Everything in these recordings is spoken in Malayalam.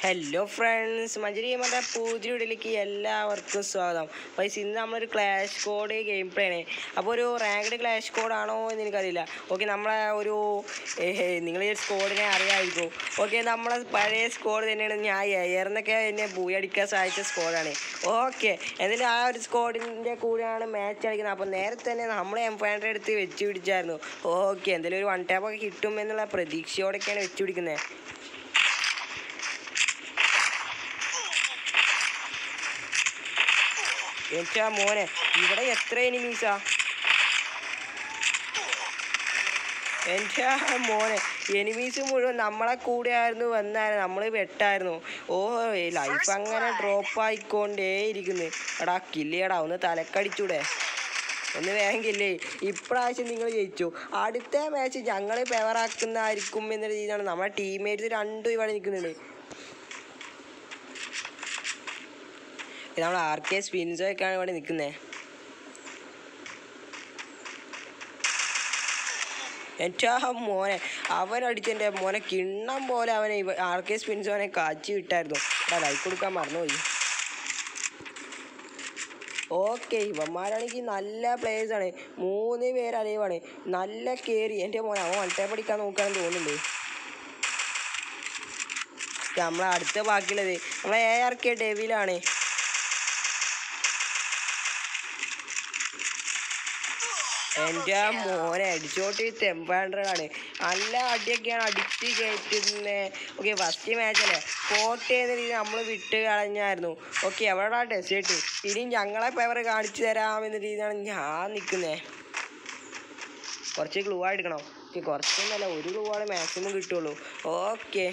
ഹലോ ഫ്രണ്ട്സ്, മഞ്ചരി നമ്മുടെ പുതിയ വീഡിയോയിലേക്ക് എല്ലാവർക്കും സ്വാഗതം. പൈസ ഇന്ന് നമ്മളൊരു ക്ലാഷ് കോഡ് ഗെയിം പ്ലേ ആണ്. അപ്പോൾ ഒരു റാങ്ക്ഡ് ക്ലാഷ് കോഡാണോ എന്ന് എനിക്കറിയില്ല. ഓക്കെ, നമ്മളെ ഒരു നിങ്ങൾ ഈ സ്കോഡിനെ അറിയാമായിരിക്കും. ഓക്കെ, നമ്മളെ പഴയ സ്കോഡ് തന്നെയാണ്. ഞാൻ എയർന്നൊക്കെ എന്നെ ബൂയടിക്കാൻ സഹായിച്ച സ്കോഡാണ്. ഓക്കെ, എന്നിട്ട് ആ ഒരു സ്കോഡിൻ്റെ കൂടെയാണ് മാച്ച് കളിക്കുന്നത്. അപ്പോൾ നേരത്തെ തന്നെ നമ്മൾ M500 എടുത്ത് വെച്ച് പിടിച്ചായിരുന്നു. ഓക്കെ, എന്തെങ്കിലും ഒരു 1 ടാപ്പൊക്കെ കിട്ടും എന്നുള്ള പ്രതീക്ഷയോടൊക്കെയാണ് വെച്ച് പിടിക്കുന്നത്. എൻ്റെ മോനെ, ഇവിടെ എത്ര എനിമീസാ! എൻ്റെ മോനെ, എനിമീസ് മുഴുവൻ നമ്മളെ കൂടെ ആയിരുന്നു വന്നായിരുന്നു. നമ്മൾ വെട്ടായിരുന്നു. ഓ, ലൈഫ് അങ്ങനെ ഡ്രോപ്പ് ആയിക്കൊണ്ടേ ഇരിക്കുന്നു. എടാ കില്ലിയടാ, ഒന്ന് തലക്കടിച്ചൂടെ? ഒന്ന് വേഗില്ലേ. ഇപ്രാവശ്യം നിങ്ങൾ ജയിച്ചു. അടുത്ത മാച്ച് ഞങ്ങൾ ഫേവറാക്കുന്നതായിരിക്കും എന്ന രീതിയിലാണ് നമ്മളെ ടീംമേറ്റ്സ് രണ്ടും ഇവിടെ നിൽക്കുന്നുണ്ട്. നമ്മൾ RK സ്പിൻസൊക്കെയാണ് ഇവിടെ നിൽക്കുന്നത്. എൻ്റെ മോനെ, അവനടിച്ചെൻ്റെ മോനെ കിണ്ണം പോലെ അവനെ RK സ്പിൻസോനെ കാച്ചി വിട്ടായിരുന്നു. ലൈക്ക് കൊടുക്കാൻ മറന്നുപോയി. ഓക്കെ, ഇവന്മാരാണെങ്കിൽ നല്ല പ്ലേയേഴ്സാണ്. 3 പേര് അലൈവാണ്. നല്ല കയറി. എൻ്റെ മോനെ, അവൻ വൺടേ പഠിക്കാൻ നോക്കുകയാണെന്ന് തോന്നുന്നുണ്ട്. നമ്മളെ അടുത്ത ബാക്കിയുള്ളത് നമ്മളെ ARK ഡെവിലാണ്. എൻ്റെ മോനെ, അടിച്ചോട്ട് M500 നല്ല അടിയൊക്കെയാണ് അടിച്ച് കയറ്റുന്നത്. ഓക്കെ, ഫസ്റ്റ് മാച്ചല്ലേ, പോട്ട് ചെയ്യുന്ന രീതി നമ്മൾ വിട്ട് കളഞ്ഞായിരുന്നു. ഓക്കെ, എവിടെ ഡെസേർട്ട് ഇനി ഞങ്ങളെ ഫേവർ കാണിച്ചു തരാമെന്ന രീതിയിലാണ് ഞാൻ നിൽക്കുന്നത്. കുറച്ച് ഗ്ലൂ എടുക്കണം. ഓക്കെ, കുറച്ചൊന്നുമല്ല, ഒരു ഗ്ലൂ ആണ് മാക്സിമം കിട്ടുള്ളൂ. ഓക്കെ,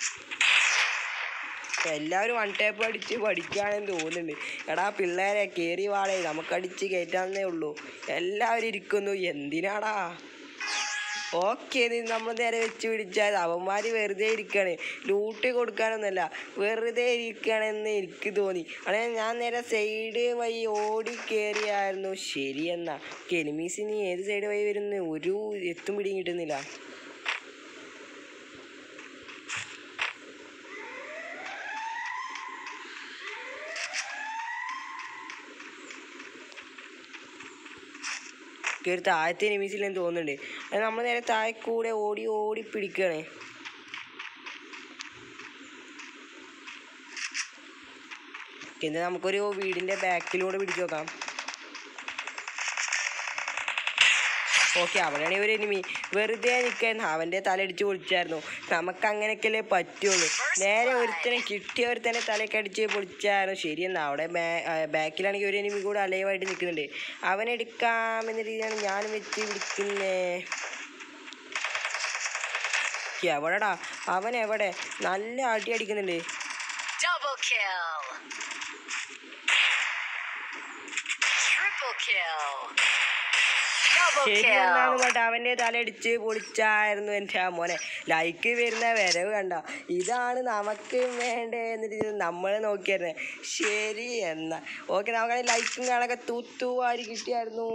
എല്ലാവരും 1 ടാപ്പ് അടിച്ച് പഠിക്കുകയാണെന്ന് തോന്നുന്നുണ്ട്. എടാ പിള്ളേരെ, കയറി വാടേ, നമുക്കടിച്ച് കയറ്റാന്നേ ഉള്ളൂ. എല്ലാവരും ഇരിക്കുന്നു. എന്തിനാടാ? ഓക്കെ, നമ്മൾ നേരെ വെച്ച് പിടിച്ചാൽ അവന്മാർ വെറുതെ ഇരിക്കുകയാണ്. ലൂട്ട് കൊടുക്കാനൊന്നുമല്ല, വെറുതെ ഇരിക്കുകയാണെന്ന് എനിക്ക് തോന്നി. അങ്ങനെ ഞാൻ നേരെ സൈഡ് വഴി ഓടി കയറിയായിരുന്നു. ശരിയെന്നാ. എനിമീസിന് ഏത് സൈഡ് വഴി വരുന്നു ഒരു എത്തും പിടിയും കിട്ടുന്നില്ല. കയറി താഴത്തെ എനിമീസില്ലെന്ന് തോന്നുന്നുണ്ട്. അത് നമ്മൾ നേരെ താഴെ കൂടെ ഓടി ഓടി പിടിക്കുകയാണ്. പിന്നെ നമുക്കൊരു വീടിൻ്റെ ബാക്കിലൂടെ പിടിച്ചു നോക്കാം. ഓക്കെ, അവിടെയാണെങ്കിൽ ഒരു എനിമി വെറുതെ നിൽക്കാൻ അവൻ്റെ തലയടിച്ച് പൊളിച്ചായിരുന്നു. നമുക്ക് അങ്ങനെയൊക്കെയല്ലേ പറ്റുള്ളൂ. നേരെ ഒരുത്തനെ കിട്ടിയ ഒരുത്തനെ തലക്കടിച്ച് പൊളിച്ചായിരുന്നു. ശരിയെന്നാ. അവിടെ ബാക്കിലാണെങ്കിൽ ഒരു എനിമി കൂടെ അലൈവായിട്ട് നിൽക്കുന്നുണ്ട്. അവനെടുക്കാമെന്ന രീതിയാണ് ഞാൻ വെച്ച് പിടിക്കുന്നത്. എവിടെടാ അവൻ? എവിടെ? നല്ല അടി അടിക്കുന്നുണ്ട്. ശരിയെന്നാന്ന് പറഞ്ഞിട്ട് അവൻ്റെ തലയടിച്ച് പൊളിച്ചായിരുന്നു. എൻ്റെ മോനെ, ലൈക്ക് വരുന്ന വരവ് കണ്ട. ഇതാണ് നമുക്ക് വേണ്ടേ എന്നിട്ട് നമ്മൾ നോക്കിയായിരുന്നു. ശരി എന്നാ. ഓക്കെ, നമുക്കാണെങ്കിൽ ലൈക്കും കാണൊക്കെ തൂത്തുവാരി കിട്ടിയായിരുന്നു.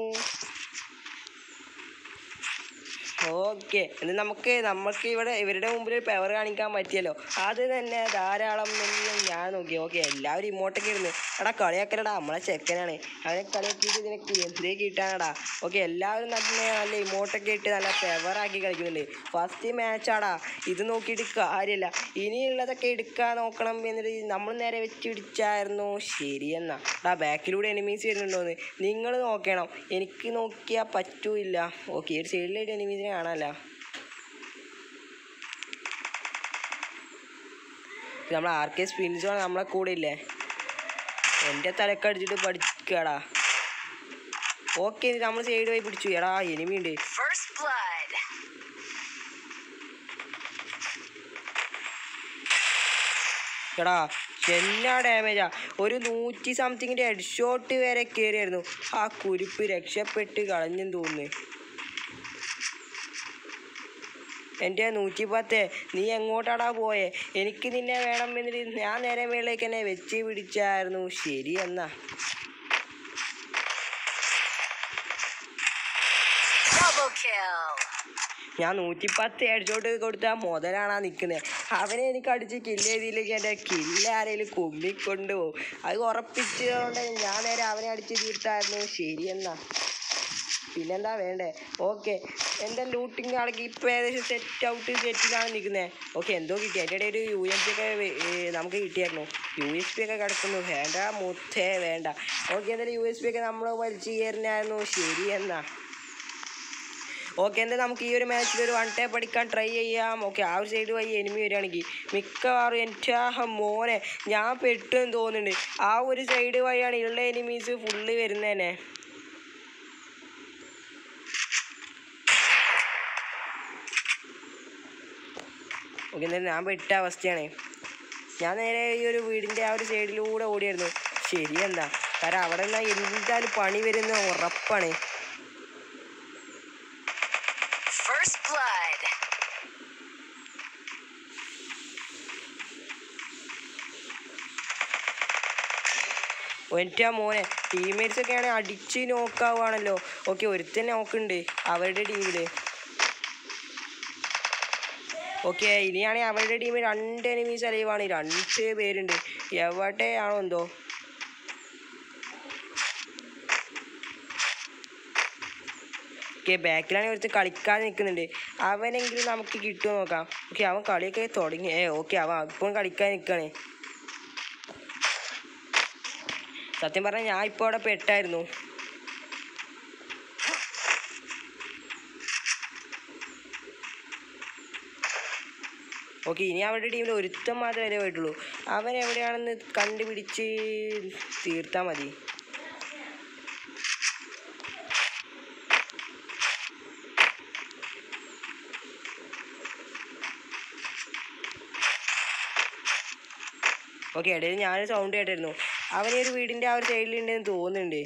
ഓക്കെ, എന്നാൽ നമുക്ക് ഇവിടെ ഇവരുടെ മുമ്പിൽ പവർ കാണിക്കാൻ പറ്റിയല്ലോ, അത് തന്നെ ധാരാളം എന്ന് ഞാൻ നോക്കി. ഓക്കെ, എല്ലാവരും ഇമോട്ടൊക്കെ ഇരുന്ന് എടാ കളിയാക്കലടാ, നമ്മളെ ചെക്കനാണ്. അവനെ കളിയാക്കിയിട്ട് നിനക്ക് എന്തേ കിട്ടാനടാ. ഓക്കെ, എല്ലാവരും നല്ല ഇമോട്ടൊക്കെ ഇട്ട് നല്ല പവറാക്കി കളിക്കുന്നുണ്ട്. ഫസ്റ്റ് മാച്ചാടാ, ഇത് നോക്കിയിട്ട് കാര്യമില്ല. ഇനിയുള്ളതൊക്കെ എടുക്കാൻ നോക്കണം എന്നിട്ട് നമ്മൾ നേരെ വെച്ച് പിടിച്ചായിരുന്നു. ശരിയെന്നാ. ബാക്കിലൂടെ എനിമീസ് വരുന്നുണ്ടോയെന്ന് നിങ്ങൾ നോക്കണം. എനിക്ക് നോക്കിയാൽ പറ്റൂല്ല. ഓക്കെ, ഒരു സൈഡിലായിട്ട് എനിമീസിനെ കാണാനല്ല. നമ്മൾ RK സ്പിൻസോ നമ്മളെ കൂടെ ഇല്ലേ. എൻ്റെ തലക്കടിച്ചിട്ട് പഠിക്കടാ. ഓക്കെ, നമ്മൾ സൈഡ് പോയി പിടിച്ചു. എടാ എനിമി ഉണ്ട്. എടാ എന്നാ ഡാമേജാ! ഒരു 100 സംതിങ്ങിൻ്റെ ഹെഡ് ഷോട്ട് വരെ കയറിയായിരുന്നു. ആ കുരുപ്പ് രക്ഷപ്പെട്ട് കളഞ്ഞെന്ന് തോന്നുന്നു. എൻ്റെ 110, നീ എങ്ങോട്ടാടാ പോയേ? എനിക്ക് നിന്നെ വേണം എന്നിട്ട് ഞാൻ നേരെ മേളിലേക്ക് തന്നെ വെച്ച് പിടിച്ചായിരുന്നു. ശരി എന്നാ. ഞാൻ 110 ഹെഡ്ഷോട്ട് കൊടുത്താൽ മുതലാണ് നിൽക്കുന്നത്. അവനെ എനിക്ക് അടിച്ച് കില്ല് ചെയ്തില്ലെങ്കിൽ എൻ്റെ കില്ല് ആരെങ്കിലും കുമ്മിക്കൊണ്ട് പോകും. അത് ഉറപ്പിച്ചതുകൊണ്ട് ഞാൻ നേരെ അവനെ അടിച്ച് തീർത്തായിരുന്നു. ശരിയെന്നാ പിന്നെന്താ വേണ്ടേ? ഓക്കെ, എൻ്റെ ലൂട്ടിങ് ആണെങ്കിൽ ഇപ്പോൾ ഏകദേശം സെറ്റിലാണ് നിൽക്കുന്നത്. ഓക്കെ, എന്തോ കിട്ടി. അതിൻ്റെ ഇടയിൽ ഒരു UMP ഒക്കെ നമുക്ക് കിട്ടിയായിരുന്നു. USP ഒക്കെ കിടക്കുന്നു. വേണ്ട മുത്തേ വേണ്ട. ഓക്കെ, എന്തായാലും USP ഒക്കെ നമ്മൾ വലിച്ചു കയറിനായിരുന്നു. ശരിയെന്നാ ഓക്കെ, എന്തായാലും നമുക്ക് ഈ ഒരു മാച്ചിൽ ഒരു 1 ടാപ്പ് അടിക്കാൻ ട്രൈ ചെയ്യാം. ഓക്കെ, ആ ഒരു സൈഡ് വഴി എനിമി വരികയാണെങ്കിൽ മിക്കവാറും എൻ്റെ മോനെ ഞാൻ പെട്ടെന്ന് തോന്നുന്നുണ്ട്. ആ ഒരു സൈഡ് വഴിയാണ് ഉള്ള എനിമീസ് ഫുള്ള് വരുന്നതന്നെ. ഓക്കെ, എന്തായാലും ഞാൻ പെട്ട അവസ്ഥയാണ്. ഞാൻ നേരെ ഈ ഒരു വീടിൻ്റെ ആ ഒരു സൈഡിലൂടെ ഓടിയായിരുന്നു. ശരിയെന്താ, കാരണം അവിടെ നിന്നാൽ എന്തായാലും പണി വരുന്ന ഉറപ്പാണ്. എൻ്റെ മോനെ ടീംമേറ്റ്സ് ഒക്കെയാണ് അടിച്ച് നോക്കാവുകയാണല്ലോ. ഓക്കെ, ഒരുത്തൻ നോക്കുന്നുണ്ട് അവരുടെ ടീമിൽ. ഓക്കെ, ഇനിയാണെങ്കിൽ അവരുടെ ടീമിൽ 2 എനിമീസ് അലൈവാണ്. 2 പേരുണ്ട്. എവിടെയാണോ എന്തോ. ഓക്കെ, ബാക്കിലാണെങ്കിൽ ഒരുത്ത് കളിക്കാതെ നിൽക്കുന്നുണ്ട്. അവനെങ്കിലും നമുക്ക് കിട്ടുമോ നോക്കാം. ഓക്കെ, അവൻ കളിയൊക്കെ തുടങ്ങി. ഓക്കെ, അവൻ ഇപ്പം കളിക്കാൻ നിൽക്കുകയാണ്. സത്യം പറഞ്ഞാൽ ഞാൻ ഇപ്പോൾ അവിടെ പെട്ടായിരുന്നു. ഓക്കെ, ഇനി അവരുടെ ടീമിൽ ഒരുത്തം മാത്രമേ പോയിട്ടുള്ളൂ. അവൻ എവിടെയാണെന്ന് കണ്ടുപിടിച്ച് തീർത്താൽ മതി. ഓക്കെ, ഇടയിൽ ഞാനൊരു സൗണ്ട് കേട്ടായിരുന്നു. അവനൊരു വീടിൻ്റെ ആ ഒരു സൈഡിലുണ്ടെന്ന് തോന്നുന്നുണ്ട്.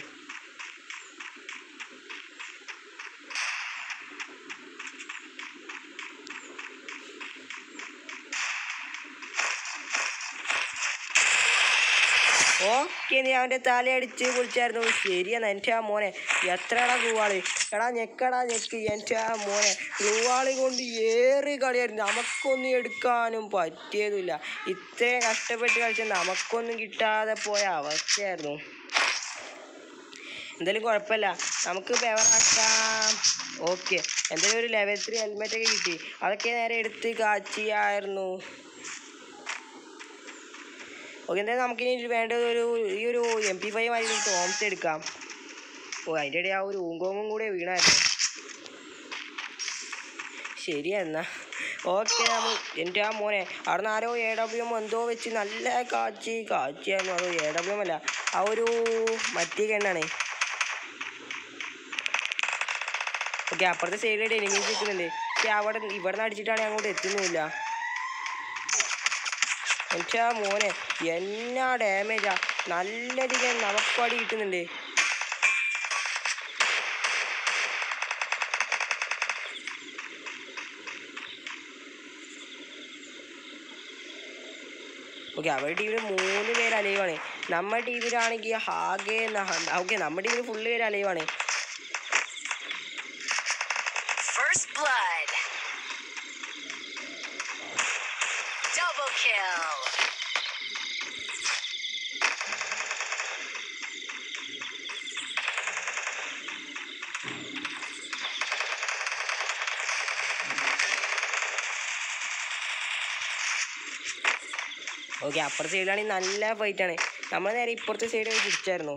ഓക്കെ, നീ അവൻ്റെ തലയടിച്ച് പൊളിച്ചായിരുന്നു. ശരിയെന്നാ എൻ്റെ മോനെ. എത്രടാ ഗ്ലൂവാള്? എടാ ഞെക്കടാ ഞെക്ക്. എൻ്റെ മോനെ ഗ്ലൂവാള് കൊണ്ട് ഏറ് കളിയായിരുന്നു. നമുക്കൊന്നും എടുക്കാനും പറ്റിയതുമില്ല. ഇത്രയും കഷ്ടപ്പെട്ട് കളിച്ചാൽ നമുക്കൊന്നും കിട്ടാതെ പോയ അവസ്ഥയായിരുന്നു. എന്തായാലും കുഴപ്പമില്ല, നമുക്ക് പെവറാക്കാം. ഓക്കെ, എന്തായാലും ഒരു ലെവൽ 3 ഹെൽമെറ്റൊക്കെ കിട്ടി. അതൊക്കെ നേരെ എടുത്ത് കാച്ചിയായിരുന്നു. ഓക്കെ, എന്തായാലും നമുക്കിനി വേണ്ടത് ഈ ഒരു MP5 ആയിട്ട് ടോംസ് എടുക്കാം. അതിൻ്റെ ഇടയിൽ ആ ഒരു ഊങ്കോങ്ങും കൂടെ വീണായിരുന്നു. ശരിയെന്നാ ഓക്കെ, എൻ്റെ മോനെ അവിടെ നിന്ന് ആരോ AWM എന്തോ വെച്ച് നല്ല കാച്ചിയായിരുന്നു. അതോ AWM അല്ല, ആ ഒരു മറ്റേ ഗണ്ണാണ്. ഓക്കെ, അപ്പുറത്തെ സൈഡിലായിട്ട് എനിമീസ് നിൽക്കുന്നുണ്ട്. പക്ഷെ ഇവിടെ നിന്ന് അടിച്ചിട്ടാണെങ്കിൽ അങ്ങോട്ട് എത്തുന്നുമില്ല. എൻ്റെ മോനെ എന്നാ ഡാമേജാ. നല്ലധികം നമുക്ക് അടി കിട്ടുന്നുണ്ട്. ഓക്കെ, അവരുടെ ടീമിൽ 3 പേര് അലൈവാണ്. നമ്മുടെ ടീമിലാണെങ്കിൽ ആകെ ഓക്കെ, നമ്മുടെ ടീമിൽ ഫുള്ള് പേര് അലൈവാണ്. ഓക്കെ, അപ്പുറത്തെ സൈഡിലാണെങ്കിൽ നല്ല ഫൈറ്റാണ്. നമ്മൾ നേരെ ഇപ്പുറത്തെ സൈഡ് പോയി തിരിച്ചായിരുന്നു.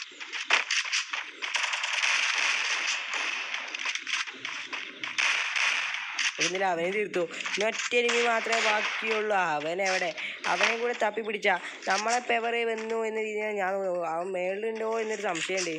എന്നില്ല അവനെ തീർത്തു. ഇനി ഒറ്റ എനിമി മാത്രമേ ബാക്കിയുള്ളൂ. അവനെ കൂടെ തപ്പി പിടിച്ചാ നമ്മളെ പെവർ വന്നു എന്ന രീതിയിൽ ഞാൻ അവൻ മേളിലുണ്ടോ എന്നൊരു സംശയമുണ്ട്.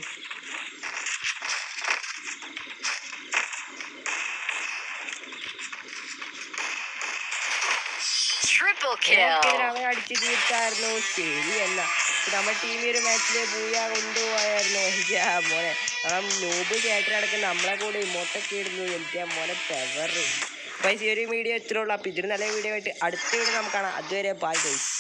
അവൻ അടിച്ചു തീർത്തായിരുന്നു. ശരിയല്ല, നമ്മുടെ ടീമിൽ ഒരു മാച്ചില് ബൂയാ കൊണ്ടുപോയായിരുന്നു. എൻ്റെ മോനെ നോബ് ചേട്ടനടക്കം നമ്മളെ കൂടെ ഇമോട്ടൊക്കെ ഇടുന്നു. എൻ്റെ മോനെ പെവർ. അപ്പോൾ ഈ ഒരു വീഡിയോ ഇത്രേ ഉള്ളൂ. അപ്പോൾ ഇതിന് നല്ല വീഡിയോ ആയിട്ട് അടുത്ത വീഡിയോ നമുക്ക് കാണാം. അതുവരെ ബൈ ഗൈസ്.